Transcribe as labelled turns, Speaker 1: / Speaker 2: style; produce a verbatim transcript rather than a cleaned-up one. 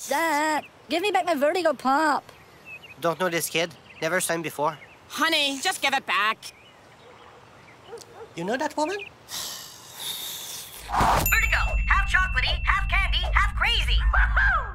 Speaker 1: Dad, give me back my Vertigo pop.
Speaker 2: Don't know this kid. Never seen before.
Speaker 3: Honey, just give it back.
Speaker 2: You know that woman?
Speaker 4: Vertigo, half chocolatey, half candy, half crazy. Woohoo!